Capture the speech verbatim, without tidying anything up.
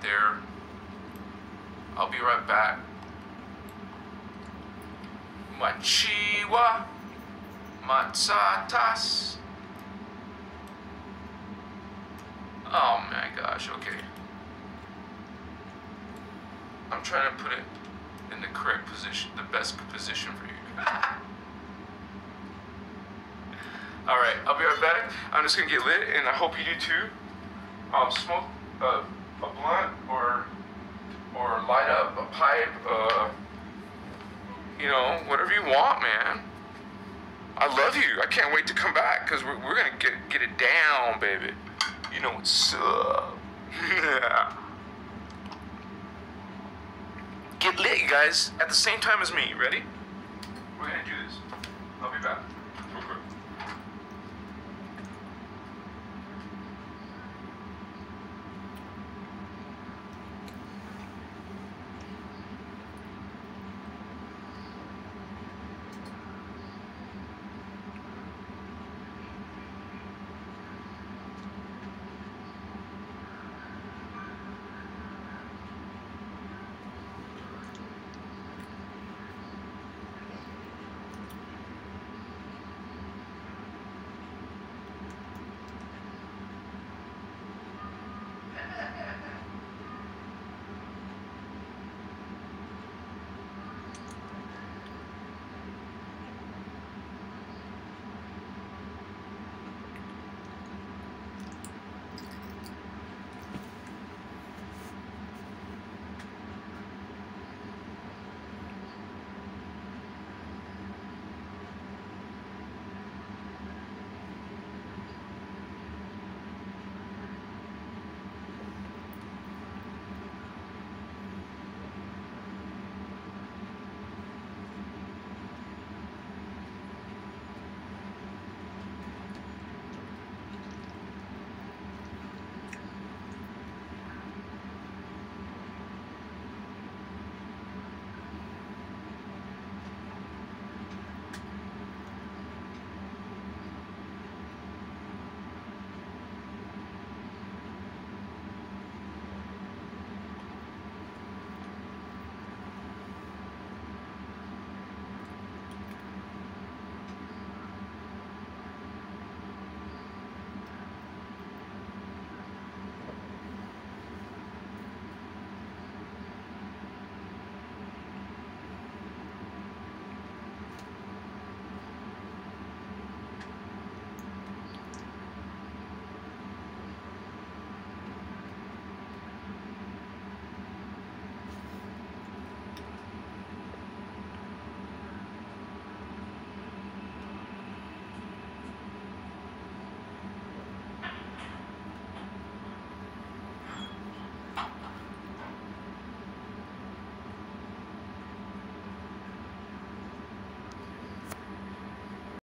there. I'll be right back. Machiwa Matsatas. Oh my gosh, okay. I'm trying to put it in the correct position, the best position for you. Alright, I'll be right back. I'm just gonna get lit, and I hope you do too. Um, smoke uh, a blunt or or light up a pipe, uh, you know, whatever you want, man. I love you. I can't wait to come back, because we're, we're gonna get, get it down, baby. You know what's up. Get lit, you guys, at the same time as me. Ready?